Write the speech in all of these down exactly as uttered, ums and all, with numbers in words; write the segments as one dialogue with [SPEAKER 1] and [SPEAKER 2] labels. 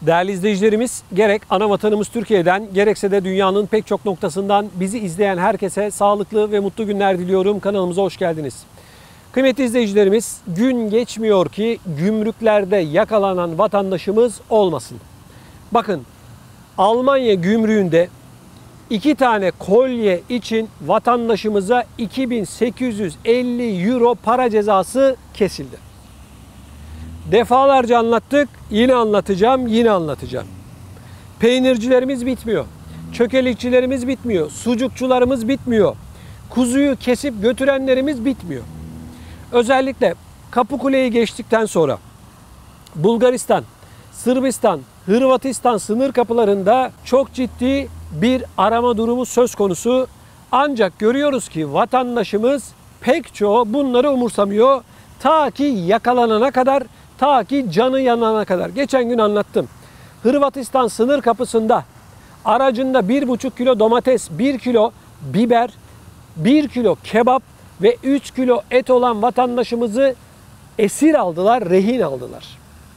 [SPEAKER 1] Değerli izleyicilerimiz, gerek ana vatanımız Türkiye'den gerekse de dünyanın pek çok noktasından bizi izleyen herkese sağlıklı ve mutlu günler diliyorum. Kanalımıza hoş geldiniz. Kıymetli izleyicilerimiz, gün geçmiyor ki gümrüklerde yakalanan vatandaşımız olmasın. Bakın, Almanya gümrüğünde iki tane kolye için vatandaşımıza iki bin sekiz yüz elli euro para cezası kesildi. Defalarca anlattık, yine anlatacağım, yine anlatacağım. Peynircilerimiz bitmiyor, çökelikçilerimiz bitmiyor, sucukçularımız bitmiyor, kuzuyu kesip götürenlerimiz bitmiyor. Özellikle Kapıkule'yi geçtikten sonra Bulgaristan, Sırbistan, Hırvatistan sınır kapılarında çok ciddi bir arama durumu söz konusu. Ancak görüyoruz ki vatandaşımız pek çoğu bunları umursamıyor. Ta ki yakalanana kadar, ta ki canı yanana kadar. Geçen gün anlattım. Hırvatistan sınır kapısında aracında bir buçuk kilo domates, bir kilo biber, bir kilo kebap ve üç kilo et olan vatandaşımızı esir aldılar, rehin aldılar.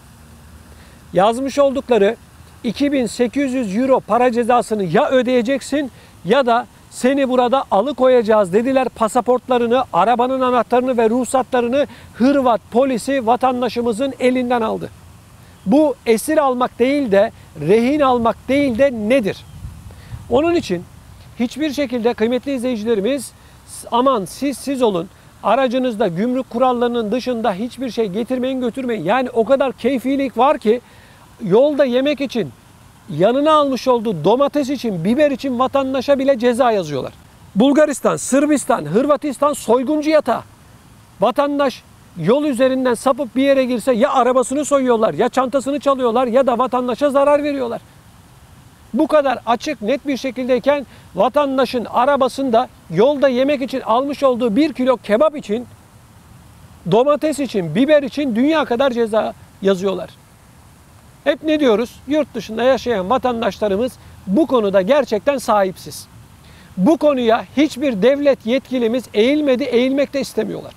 [SPEAKER 1] Yazmış oldukları iki bin sekiz yüz euro para cezasını ya ödeyeceksin ya da seni burada alıkoyacağız dediler. Pasaportlarını, arabanın anahtarını ve ruhsatlarını Hırvat polisi vatandaşımızın elinden aldı. Bu esir almak değil de rehin almak değil de nedir? Onun için hiçbir şekilde kıymetli izleyicilerimiz, aman siz siz olun, aracınızda gümrük kurallarının dışında hiçbir şey getirmeyin götürmeyin. Yani o kadar keyfilik var ki yolda yemek için, yanına almış olduğu domates için, biber için vatandaşa bile ceza yazıyorlar. Bulgaristan, Sırbistan, Hırvatistan soyguncu yatağı. Vatandaş yol üzerinden sapıp bir yere girse ya arabasını soyuyorlar, ya çantasını çalıyorlar ya da vatandaşa zarar veriyorlar. Bu kadar açık, net bir şekildeyken vatandaşın arabasında yolda yemek için almış olduğu bir kilo kebap için, domates için, biber için dünya kadar ceza yazıyorlar. Hep ne diyoruz? Yurt dışında yaşayan vatandaşlarımız bu konuda gerçekten sahipsiz. Bu konuya hiçbir devlet yetkilimiz eğilmedi, eğilmek de istemiyorlar.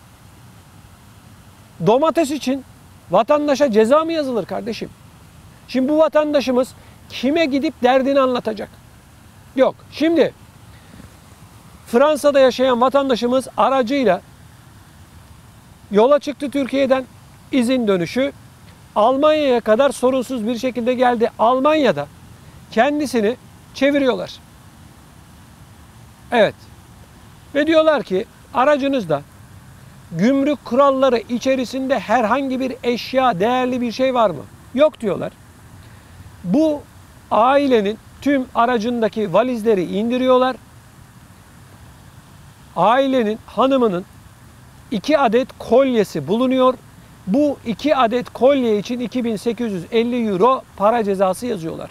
[SPEAKER 1] Domates için vatandaşa ceza mı yazılır kardeşim? Şimdi bu vatandaşımız kime gidip derdini anlatacak? Yok. Şimdi Fransa'da yaşayan vatandaşımız aracıyla yola çıktı Türkiye'den, izin dönüşü. Almanya'ya kadar sorunsuz bir şekilde geldi. Almanya'da kendisini çeviriyorlar. Evet. Ve diyorlar ki aracınızda gümrük kuralları içerisinde herhangi bir eşya, değerli bir şey var mı? Yok diyorlar. Bu ailenin tüm aracındaki valizleri indiriyorlar. Ailenin, hanımının iki adet kolyesi bulunuyor. Bu iki adet kolye için iki bin sekiz yüz elli euro para cezası yazıyorlar.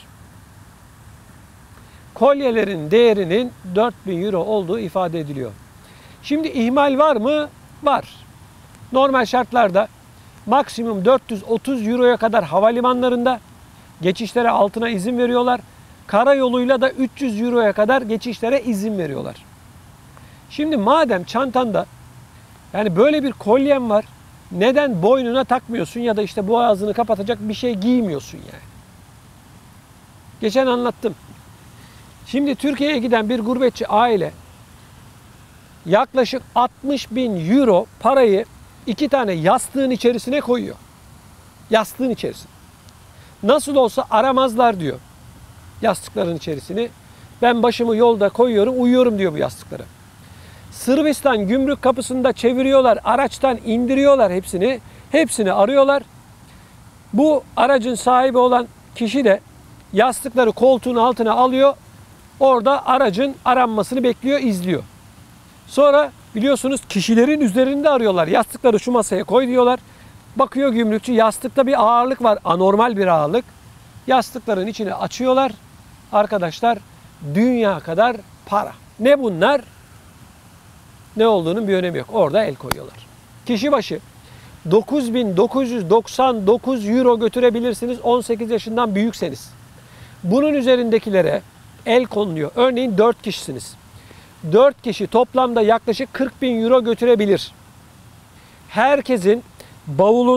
[SPEAKER 1] Kolyelerin değerinin dört bin euro olduğu ifade ediliyor. Şimdi ihmal var mı? Var. Normal şartlarda maksimum dört yüz otuz euroya kadar havalimanlarında geçişlere altına izin veriyorlar. Karayoluyla da üç yüz euroya kadar geçişlere izin veriyorlar. Şimdi madem çantanda yani böyle bir kolyen var, neden boynuna takmıyorsun ya da işte boğazını kapatacak bir şey giymiyorsun yani? Geçen anlattım. Şimdi Türkiye'ye giden bir gurbetçi aile yaklaşık altmış bin euro parayı iki tane yastığın içerisine koyuyor. Yastığın içerisine. Nasıl olsa aramazlar diyor yastıkların içerisini. Ben başımı yolda koyuyorum, uyuyorum diyor bu yastıklara. Sırbistan gümrük kapısında çeviriyorlar, araçtan indiriyorlar hepsini. Hepsini arıyorlar. Bu aracın sahibi olan kişi de yastıkları koltuğun altına alıyor. Orada aracın aranmasını bekliyor, izliyor. Sonra biliyorsunuz kişilerin üzerinde arıyorlar. Yastıkları şu masaya koy diyorlar. Bakıyor gümrükçü, yastıkta bir ağırlık var, anormal bir ağırlık. Yastıkların içini açıyorlar. Arkadaşlar, dünya kadar para. Ne bunlar? Ne olduğunun bir önemi yok. Orada el koyuyorlar. Kişi başı dokuz bin dokuz yüz doksan dokuz euro götürebilirsiniz on sekiz yaşından büyükseniz. Bunun üzerindekilere el konuluyor. Örneğin dört kişisiniz. dört kişi toplamda yaklaşık kırk bin euro götürebilir. Herkesin bavulunda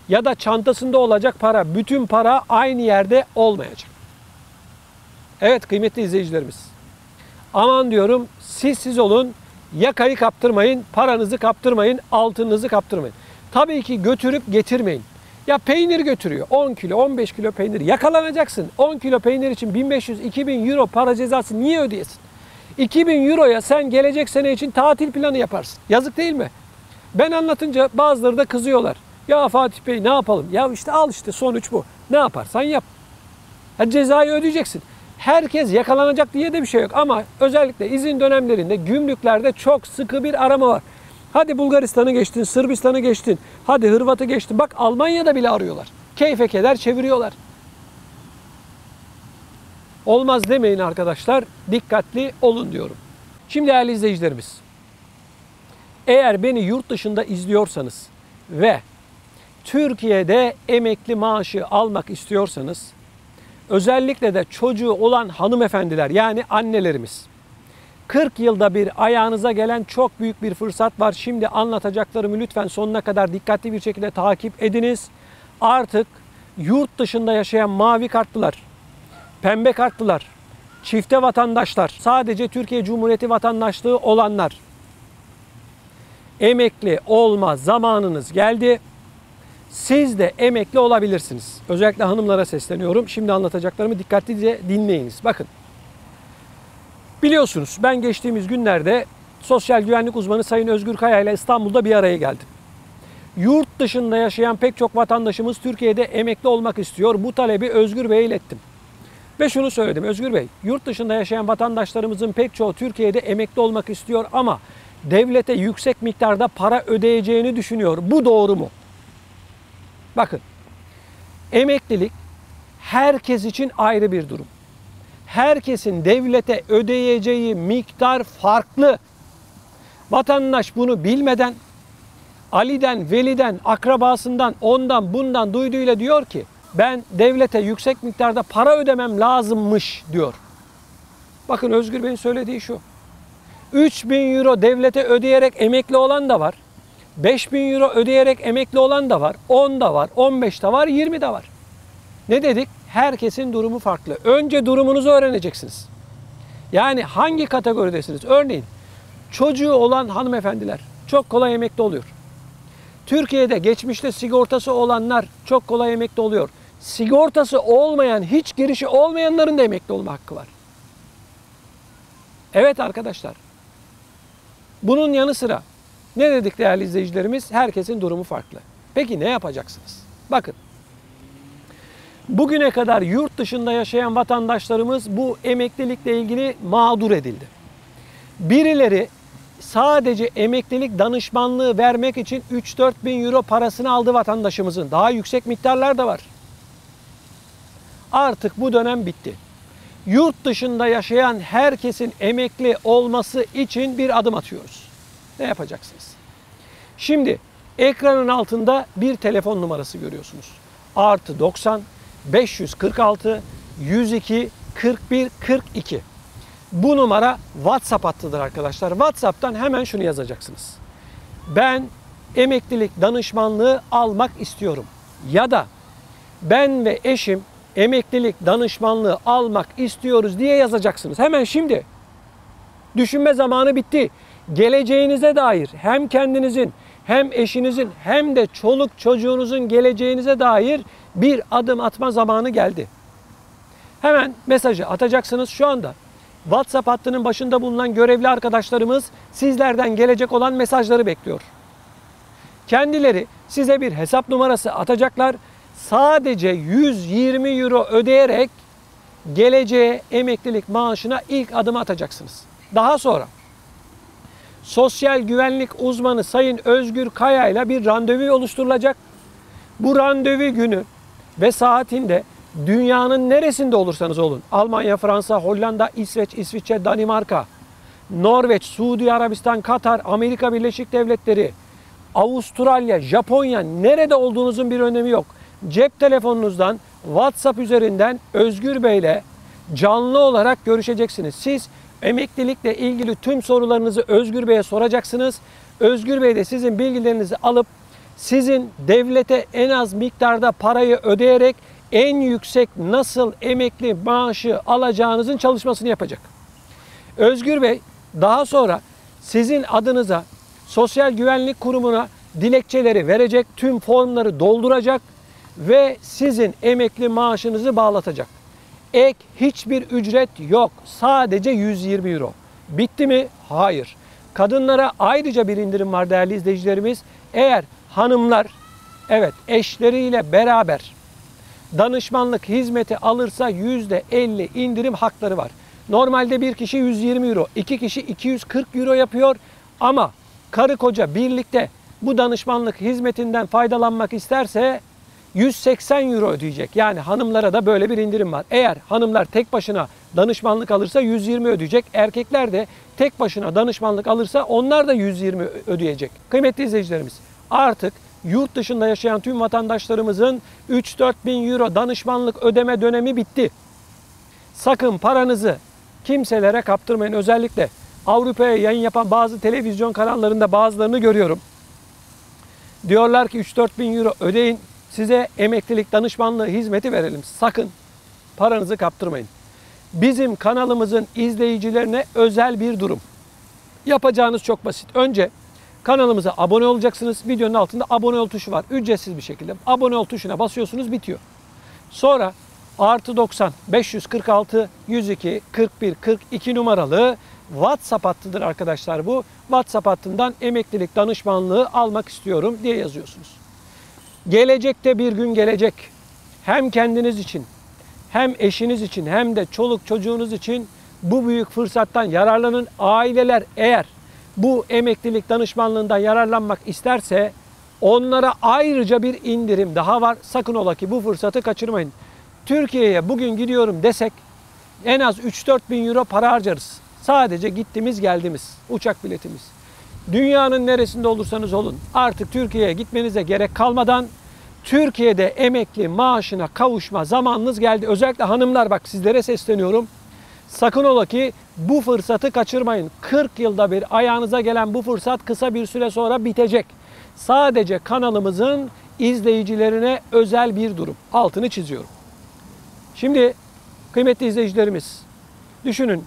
[SPEAKER 1] ya da çantasında olacak para, bütün para aynı yerde olmayacak. Evet kıymetli izleyicilerimiz. Aman diyorum, siz siz olun, yakayı kaptırmayın, paranızı kaptırmayın, altınınızı kaptırmayın. Tabii ki götürüp getirmeyin. Ya peynir götürüyor, on kilo, on beş kilo peynir, yakalanacaksın. on kilo peynir için bin beş yüz iki bin euro para cezası niye ödeyesin? iki bin euroya sen gelecek sene için tatil planı yaparsın. Yazık değil mi? Ben anlatınca bazıları da kızıyorlar. Ya Fatih Bey ne yapalım? Ya işte al işte, sonuç bu. Ne yaparsan yap. Ha, cezayı ödeyeceksin. Herkes yakalanacak diye de bir şey yok. Ama özellikle izin dönemlerinde gümrüklerde çok sıkı bir arama var. Hadi Bulgaristan'ı geçtin, Sırbistan'ı geçtin, hadi Hırvat'ı geçtin. Bak Almanya'da bile arıyorlar. Keyfe keder çeviriyorlar. Olmaz demeyin arkadaşlar. Dikkatli olun diyorum. Şimdi değerli izleyicilerimiz, eğer beni yurt dışında izliyorsanız ve Türkiye'de emekli maaşı almak istiyorsanız, özellikle de çocuğu olan hanımefendiler, yani annelerimiz, kırk yılda bir ayağınıza gelen çok büyük bir fırsat var. Şimdi anlatacaklarımı lütfen sonuna kadar dikkatli bir şekilde takip ediniz. Artık yurt dışında yaşayan mavi kartlılar, pembe kartlılar, çifte vatandaşlar, sadece Türkiye Cumhuriyeti vatandaşlığı olanlar, emekli olma zamanınız geldi. Siz de emekli olabilirsiniz. Özellikle hanımlara sesleniyorum. Şimdi anlatacaklarımı dikkatlice dinleyiniz. Bakın. Biliyorsunuz ben geçtiğimiz günlerde sosyal güvenlik uzmanı Sayın Özgür Kaya ile İstanbul'da bir araya geldim. Yurt dışında yaşayan pek çok vatandaşımız Türkiye'de emekli olmak istiyor. Bu talebi Özgür Bey'e ilettim. Ve şunu söyledim: Özgür Bey, yurt dışında yaşayan vatandaşlarımızın pek çoğu Türkiye'de emekli olmak istiyor ama devlete yüksek miktarda para ödeyeceğini düşünüyor. Bu doğru mu? Bakın, emeklilik herkes için ayrı bir durum. Herkesin devlete ödeyeceği miktar farklı. Vatandaş bunu bilmeden, Ali'den, Veli'den, akrabasından, ondan, bundan duyduğuyla diyor ki ben devlete yüksek miktarda para ödemem lazımmış diyor. Bakın, Özgür Bey'in söylediği şu: üç bin euro devlete ödeyerek emekli olan da var. beş bin euro ödeyerek emekli olan da var. on da var, on beş de var, yirmi de var. Ne dedik? Herkesin durumu farklı. Önce durumunuzu öğreneceksiniz. Yani hangi kategoridesiniz? Örneğin çocuğu olan hanımefendiler çok kolay emekli oluyor. Türkiye'de geçmişte sigortası olanlar çok kolay emekli oluyor. Sigortası olmayan, hiç girişi olmayanların da emekli olma hakkı var. Evet arkadaşlar. Bunun yanı sıra ne dedik değerli izleyicilerimiz? Herkesin durumu farklı. Peki ne yapacaksınız? Bakın. Bugüne kadar yurt dışında yaşayan vatandaşlarımız bu emeklilikle ilgili mağdur edildi. Birileri sadece emeklilik danışmanlığı vermek için üç dört bin euro parasını aldı vatandaşımızın. Daha yüksek miktarlar da var. Artık bu dönem bitti. Yurt dışında yaşayan herkesin emekli olması için bir adım atıyoruz. Ne yapacaksınız? Şimdi ekranın altında bir telefon numarası görüyorsunuz. Artı doksan beş yüz kırk altı yüz iki kırk bir kırk iki. Bu numara WhatsApp hattıdır arkadaşlar. WhatsApp'tan hemen şunu yazacaksınız: ben emeklilik danışmanlığı almak istiyorum. Ya da ben ve eşim emeklilik danışmanlığı almak istiyoruz diye yazacaksınız. Hemen şimdi. Düşünme zamanı bitti. Geleceğinize dair hem kendinizin hem eşinizin hem de çoluk çocuğunuzun geleceğinize dair bir adım atma zamanı geldi. Hemen mesajı atacaksınız. Şu anda WhatsApp hattının başında bulunan görevli arkadaşlarımız sizlerden gelecek olan mesajları bekliyor. Kendileri size bir hesap numarası atacaklar. Sadece yüz yirmi euro ödeyerek geleceğe emeklilik maaşına ilk adımı atacaksınız. Daha sonra sosyal güvenlik uzmanı Sayın Özgür Kaya ile bir randevu oluşturulacak. Bu randevu günü ve saatinde dünyanın neresinde olursanız olun, Almanya, Fransa, Hollanda, İsveç, İsviçre, Danimarka, Norveç, Suudi Arabistan, Katar, Amerika Birleşik Devletleri, Avustralya, Japonya, nerede olduğunuzun bir önemi yok. Cep telefonunuzdan, WhatsApp üzerinden Özgür Bey ile canlı olarak görüşeceksiniz. Siz emeklilikle ilgili tüm sorularınızı Özgür Bey'e soracaksınız. Özgür Bey de sizin bilgilerinizi alıp sizin devlete en az miktarda parayı ödeyerek en yüksek nasıl emekli maaşı alacağınızın çalışmasını yapacak. Özgür Bey daha sonra sizin adınıza Sosyal Güvenlik Kurumu'na dilekçeleri verecek, tüm formları dolduracak ve sizin emekli maaşınızı bağlatacak. Ek hiçbir ücret yok. Sadece yüz yirmi euro. Bitti mi? Hayır. Kadınlara ayrıca bir indirim var değerli izleyicilerimiz. Eğer hanımlar evet eşleriyle beraber danışmanlık hizmeti alırsa yüzde elli indirim hakları var. Normalde bir kişi yüz yirmi euro, iki kişi iki yüz kırk euro yapıyor ama karı koca birlikte bu danışmanlık hizmetinden faydalanmak isterse yüz seksen euro ödeyecek. Yani hanımlara da böyle bir indirim var. Eğer hanımlar tek başına danışmanlık alırsa yüz yirmi ödeyecek. Erkekler de tek başına danışmanlık alırsa onlar da yüz yirmi ödeyecek. Kıymetli izleyicilerimiz, artık yurt dışında yaşayan tüm vatandaşlarımızın üç dört bin euro danışmanlık ödeme dönemi bitti. Sakın paranızı kimselere kaptırmayın. Özellikle Avrupa'ya yayın yapan bazı televizyon kanallarında bazılarını görüyorum. Diyorlar ki üç dört bin euro ödeyin, size emeklilik danışmanlığı hizmeti verelim. Sakın paranızı kaptırmayın. Bizim kanalımızın izleyicilerine özel bir durum. Yapacağınız çok basit. Önce kanalımıza abone olacaksınız. Videonun altında abone ol tuşu var. Ücretsiz bir şekilde. Abone ol tuşuna basıyorsunuz, bitiyor. Sonra artı doksan beş yüz kırk altı yüz iki kırk bir kırk iki numaralı WhatsApp hattıdır arkadaşlar bu. WhatsApp hattından emeklilik danışmanlığı almak istiyorum diye yazıyorsunuz. Gelecekte bir gün gelecek. Hem kendiniz için, hem eşiniz için, hem de çoluk çocuğunuz için bu büyük fırsattan yararlanın. Aileler eğer bu emeklilik danışmanlığından yararlanmak isterse onlara ayrıca bir indirim daha var. Sakın ola ki bu fırsatı kaçırmayın. Türkiye'ye bugün gidiyorum desek en az üç dört bin euro para harcarız. Sadece gittiğimiz geldiğimiz uçak biletimiz. Dünyanın neresinde olursanız olun artık Türkiye'ye gitmenize gerek kalmadan Türkiye'de emekli maaşına kavuşma zamanınız geldi. Özellikle hanımlar, bak sizlere sesleniyorum. Sakın ola ki bu fırsatı kaçırmayın. kırk yılda bir ayağınıza gelen bu fırsat kısa bir süre sonra bitecek. Sadece kanalımızın izleyicilerine özel bir durum. Altını çiziyorum. Şimdi kıymetli izleyicilerimiz, düşünün,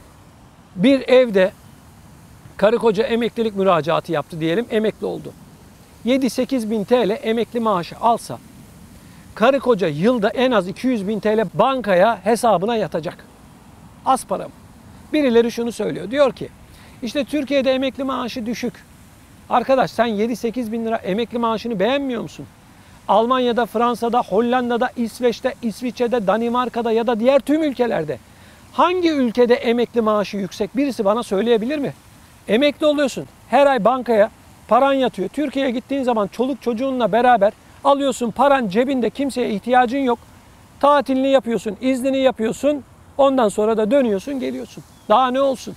[SPEAKER 1] bir evde karı koca emeklilik müracaatı yaptı diyelim, emekli oldu. yedi sekiz bin T L emekli maaşı alsa, karı koca yılda en az iki yüz bin T L bankaya hesabına yatacak. Az para mı? Birileri şunu söylüyor, diyor ki işte Türkiye'de emekli maaşı düşük. Arkadaş, sen yedi sekiz bin lira emekli maaşını beğenmiyor musun? Almanya'da, Fransa'da, Hollanda'da, İsveç'te, İsviçre'de, Danimarka'da ya da diğer tüm ülkelerde hangi ülkede emekli maaşı yüksek, birisi bana söyleyebilir mi? Emekli oluyorsun, her ay bankaya paran yatıyor. Türkiye'ye gittiğin zaman çoluk çocuğunla beraber alıyorsun, paran cebinde, kimseye ihtiyacın yok. Tatilini yapıyorsun, iznini yapıyorsun, ondan sonra da dönüyorsun, geliyorsun. Daha ne olsun?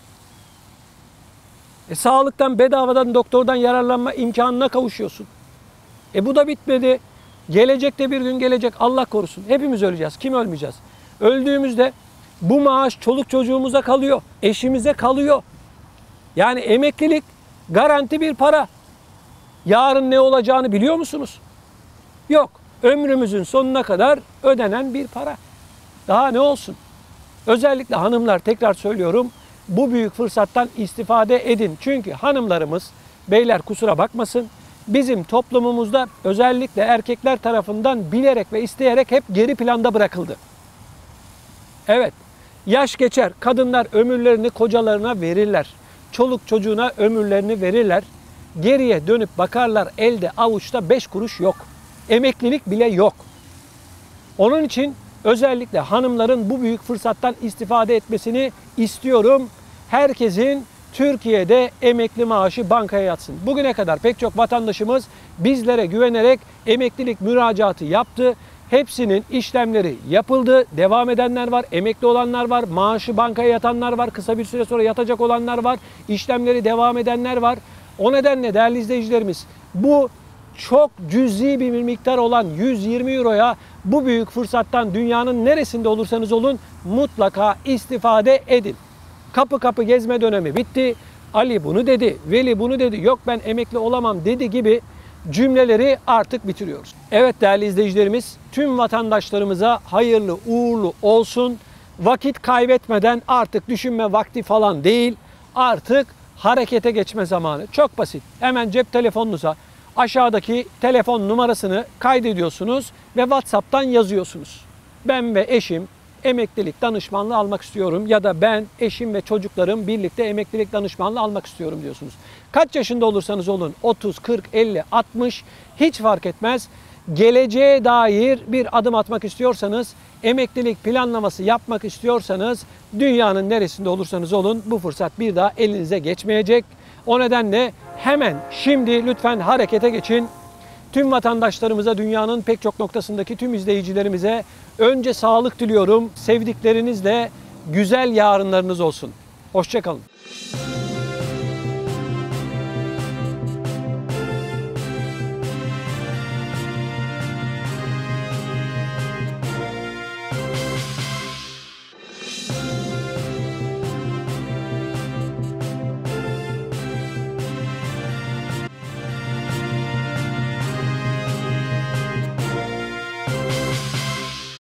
[SPEAKER 1] E, sağlıktan, bedavadan, doktordan yararlanma imkanına kavuşuyorsun. E bu da bitmedi. Gelecekte bir gün gelecek, Allah korusun. Hepimiz öleceğiz. Kim ölmeyeceğiz? Öldüğümüzde bu maaş çoluk çocuğumuza kalıyor, eşimize kalıyor. Yani emeklilik garanti bir para. Yarın ne olacağını biliyor musunuz? Yok. Ömrümüzün sonuna kadar ödenen bir para. Daha ne olsun? Özellikle hanımlar, tekrar söylüyorum, bu büyük fırsattan istifade edin. Çünkü hanımlarımız, beyler kusura bakmasın, bizim toplumumuzda özellikle erkekler tarafından bilerek ve isteyerek hep geri planda bırakıldı. Evet, yaş geçer, kadınlar ömürlerini kocalarına verirler. Çoluk çocuğuna ömürlerini verirler. Geriye dönüp bakarlar, elde avuçta beş kuruş yok. Emeklilik bile yok. Onun için özellikle hanımların bu büyük fırsattan istifade etmesini istiyorum. Herkesin Türkiye'de emekli maaşı bankaya yatsın. Bugüne kadar pek çok vatandaşımız bizlere güvenerek emeklilik müracaatı yaptı. Hepsinin işlemleri yapıldı. Devam edenler var, emekli olanlar var, maaşı bankaya yatanlar var, kısa bir süre sonra yatacak olanlar var, işlemleri devam edenler var. O nedenle değerli izleyicilerimiz, bu çok cüzi bir miktar olan yüz yirmi euroya bu büyük fırsattan dünyanın neresinde olursanız olun mutlaka istifade edin. Kapı kapı gezme dönemi bitti. Ali bunu dedi, Veli bunu dedi, yok ben emekli olamam dedi gibi cümleleri artık bitiriyoruz. Evet değerli izleyicilerimiz, tüm vatandaşlarımıza hayırlı uğurlu olsun. Vakit kaybetmeden artık düşünme vakti falan değil. Artık harekete geçme zamanı. Çok basit. Hemen cep telefonunuza aşağıdaki telefon numarasını kaydediyorsunuz ve WhatsApp'tan yazıyorsunuz. Ben ve eşim emeklilik danışmanlığı almak istiyorum ya da ben, eşim ve çocuklarım birlikte emeklilik danışmanlığı almak istiyorum diyorsunuz. Kaç yaşında olursanız olun, otuz, kırk, elli, altmış hiç fark etmez. Geleceğe dair bir adım atmak istiyorsanız, emeklilik planlaması yapmak istiyorsanız dünyanın neresinde olursanız olun bu fırsat bir daha elinize geçmeyecek. O nedenle hemen şimdi lütfen harekete geçin. Tüm vatandaşlarımıza, dünyanın pek çok noktasındaki tüm izleyicilerimize önce sağlık diliyorum. Sevdiklerinizle güzel yarınlarınız olsun. Hoşça kalın.